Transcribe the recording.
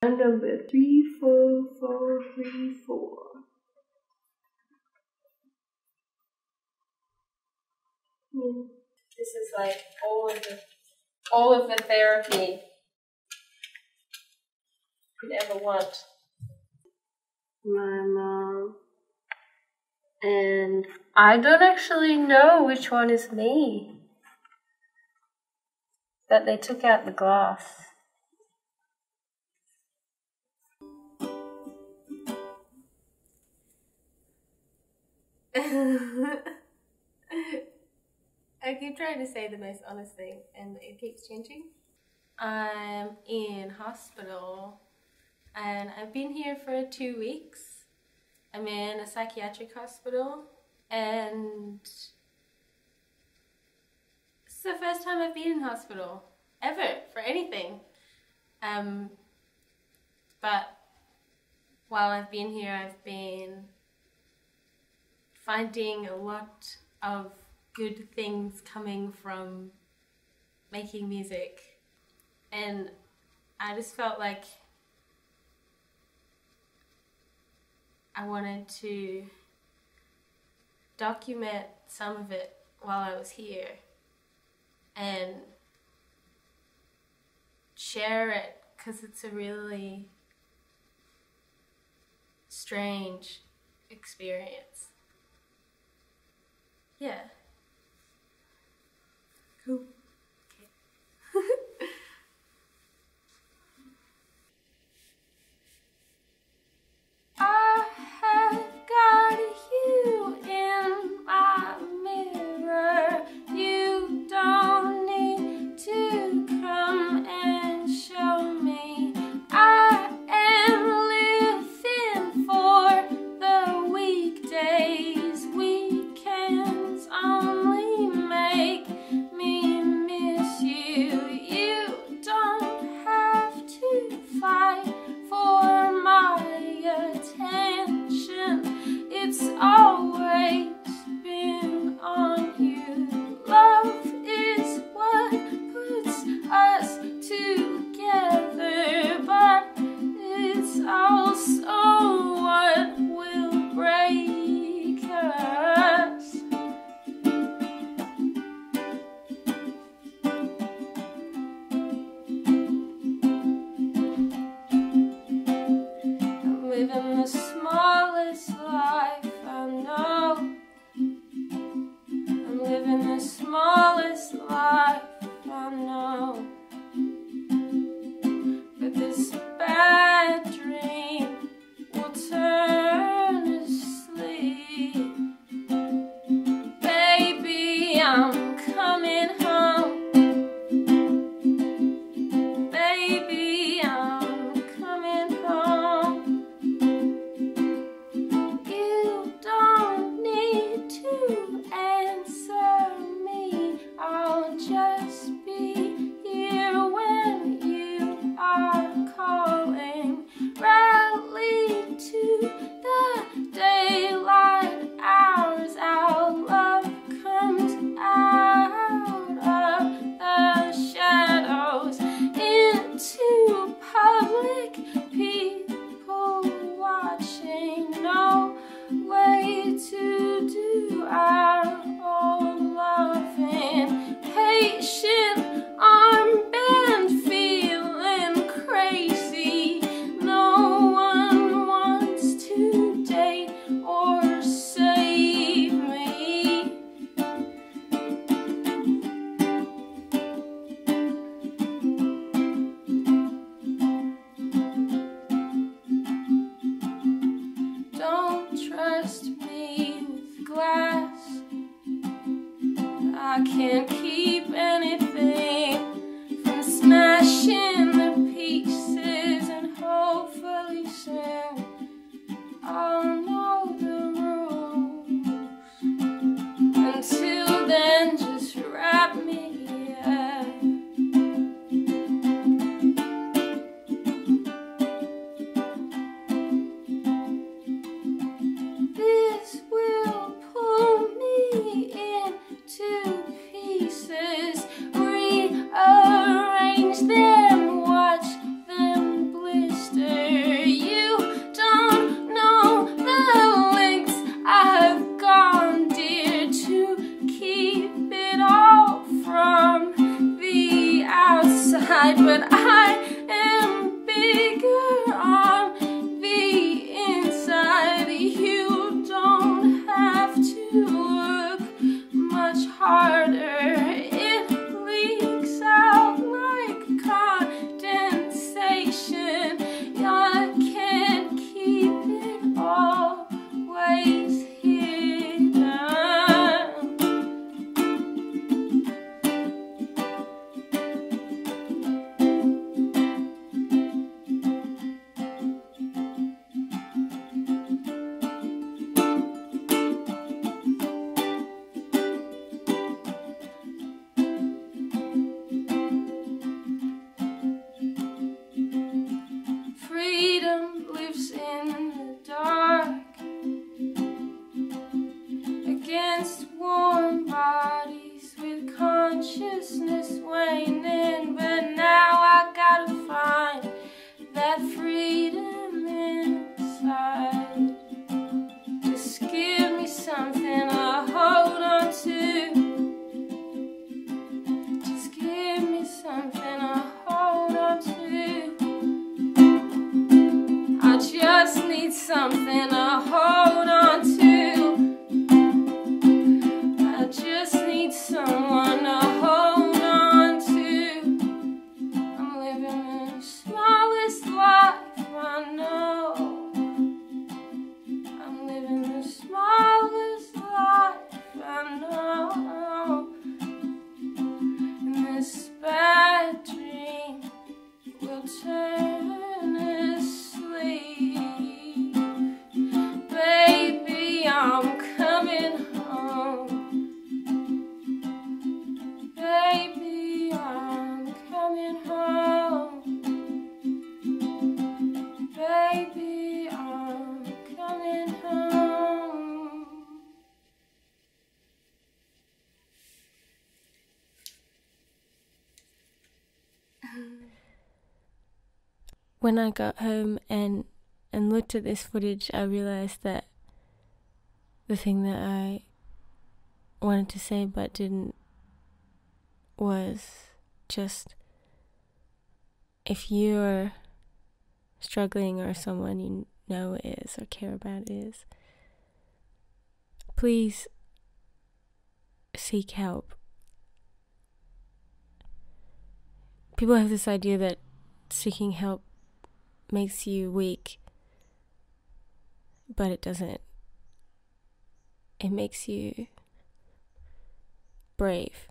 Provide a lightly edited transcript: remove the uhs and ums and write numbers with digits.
Number 34434. This is like all of the therapy you could ever want. My mom. And I don't actually know which one is me. But they took out the glass. I keep trying to say the most honest thing and it keeps changing. I'm in hospital and I've been here for 2 weeks. I'm in a psychiatric hospital and this is the first time I've been in hospital ever for anything. But while I've been here, I've been finding a lot of good things coming from making music, and I just felt like I wanted to document some of it while I was here and share it, because it's a really strange experience. Yeah. Cool. Okay. I have got you in my mirror. You don't need to come and show me. I am living for the weekdays. Weekends only make me miss you. You don't have to fight for my attention. It's always been on you. Love is what puts us together, but it's also what will break us. I'm living the smallest life I know. I'm living the smallest life I know. But this bad dream will turn to sleep. Baby, I'm coming home. Baby, I'm coming home. You don't need to answer me. I'll just be here when you are calling. Rally to the daylight hours. Our love comes out of the shadows into public, people watching. No way to do our own loving. Patient armband feeling crazy. No one wants to date or save me. Don't trust me with glass. I can't keep anything from smashing the pieces, and hopefully soon I'll know the rules. Until then, just wrap me up. This will pull me into pieces. something to hold on to. I just need someone to hold on to. I'm living the smallest life I know. I'm living the smallest life I know. And this bad dream will turn asleep. Baby, I'm coming home. Baby, I'm coming home. Baby, I'm coming home. When I got home and looked at this footage, I realized that the thing that I wanted to say but didn't was just, if you're struggling or someone you know is or care about is, please seek help. People have this idea that seeking help makes you weak, but it doesn't. It makes you brave.